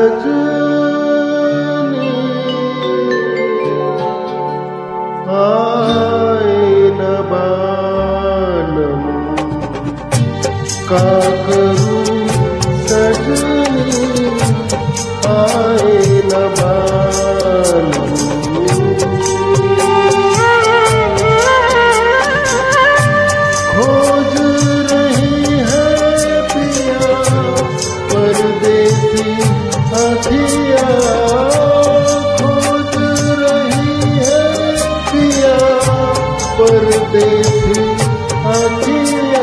सजनी आए न बानम का करूं सजनी आए न बानम खोज रही है पिया परदेसी अखिया खोज रही है पिया परदेसी अखिया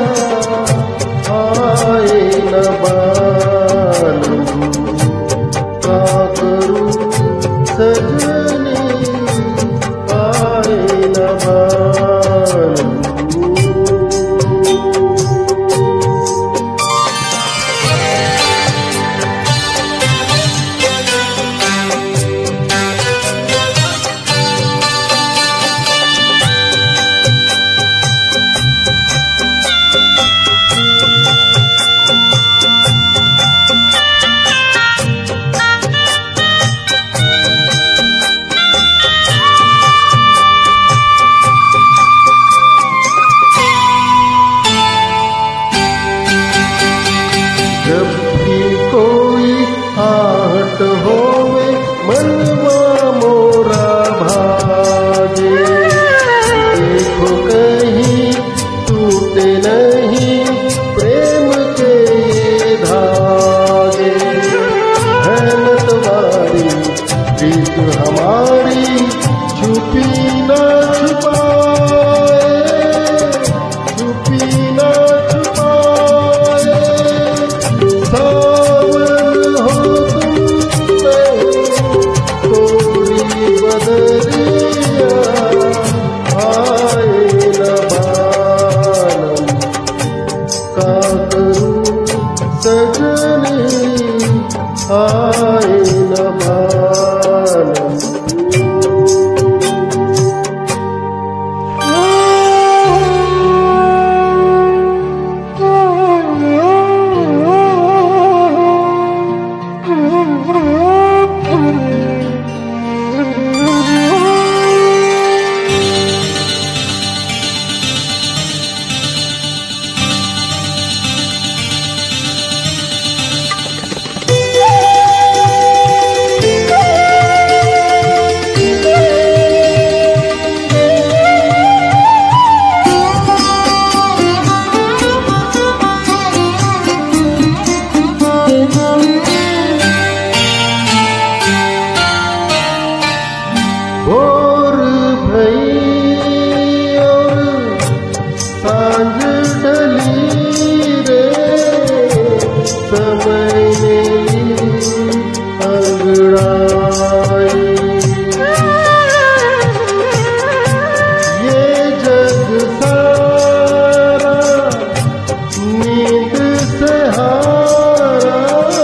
आए न बानम का करूं सजनी आए न बानम जब भी कोई आहट होवे मनवा मोरा भागे देखो कहीं टूटे नहीं प्रेम के ये धागे है मतवारी प्रीत हमारी छुपी ना छुपाए छुपी ना छुपाए सावन हो तुम तोरी बदरिया आए न बानम का करूं सजनी आए न बानम भोर भई और सांझ ढली रे समय मेरी अंगड़ाई ये जग सारा नींद से हारा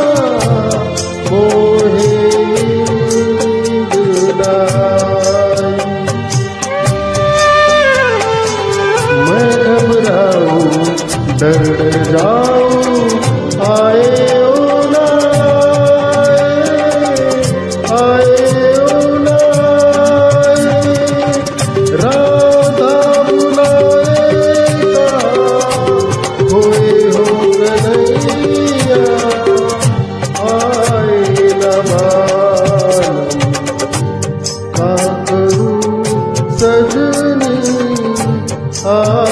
मोहे नींद लाई मैं घबराऊं डर जाऊं आए ओ ना आए ओ ना राधा बुलाएगा कोई हो कन्हैया आए न बानम का करूं सजनी